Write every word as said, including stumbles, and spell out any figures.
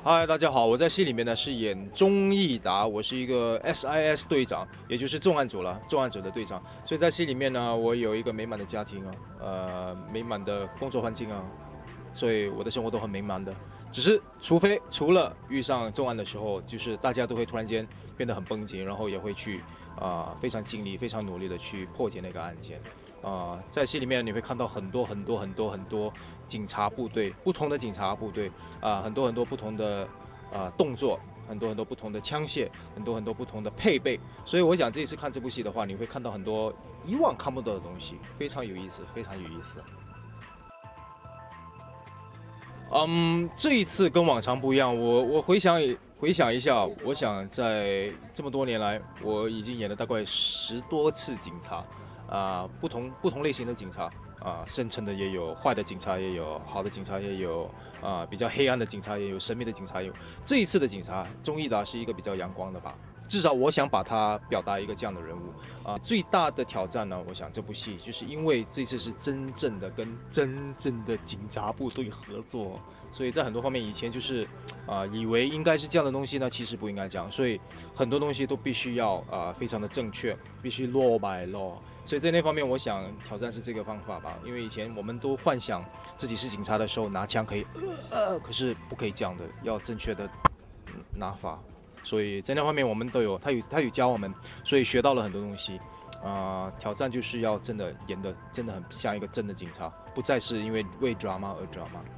嗨，大家好，我在戏里面呢是演钟义达，我是一个 S I S 队长，也就是重案组了，重案组的队长。所以在戏里面呢，我有一个美满的家庭啊，呃，美满的工作环境啊，所以我的生活都很美满的。只是除非除了遇上重案的时候，就是大家都会突然间变得很绷紧，然后也会去啊、呃、非常尽力、非常努力的去破解那个案件。啊、呃，在戏里面你会看到很多很多很多很多警察部队，不同的警察部队啊、呃，很多很多不同的啊、呃、动作，很多很多不同的枪械，很多很多不同的配备。所以我想这一次看这部戏的话，你会看到很多以往看不到的东西，非常有意思，非常有意思。嗯，这一次跟往常不一样，我我回想回想一下，我想在这么多年来，我已经演了大概十多次警察。啊、呃，不同不同类型的警察啊，深沉的也有，坏的警察也有，好的警察也有，啊、呃，比较黑暗的警察也有，神秘的警察也有。这一次的警察钟义达是一个比较阳光的吧，至少我想把他表达一个这样的人物啊、呃。最大的挑战呢，我想这部戏就是因为这次是真正的跟真正的警察部队合作，所以在很多方面以前就是啊、呃、以为应该是这样的东西呢，其实不应该这样，所以很多东西都必须要啊、呃、非常的正确，必须 law by law。所以在那方面，我想挑战是这个方法吧，因为以前我们都幻想自己是警察的时候拿枪可以，呃，可是不可以这样的，要正确的拿法。所以在那方面我们都有，他有他有教我们，所以学到了很多东西。啊、呃，挑战就是要真的演的真的很像一个真的警察，不再是因为为 drama 而 drama。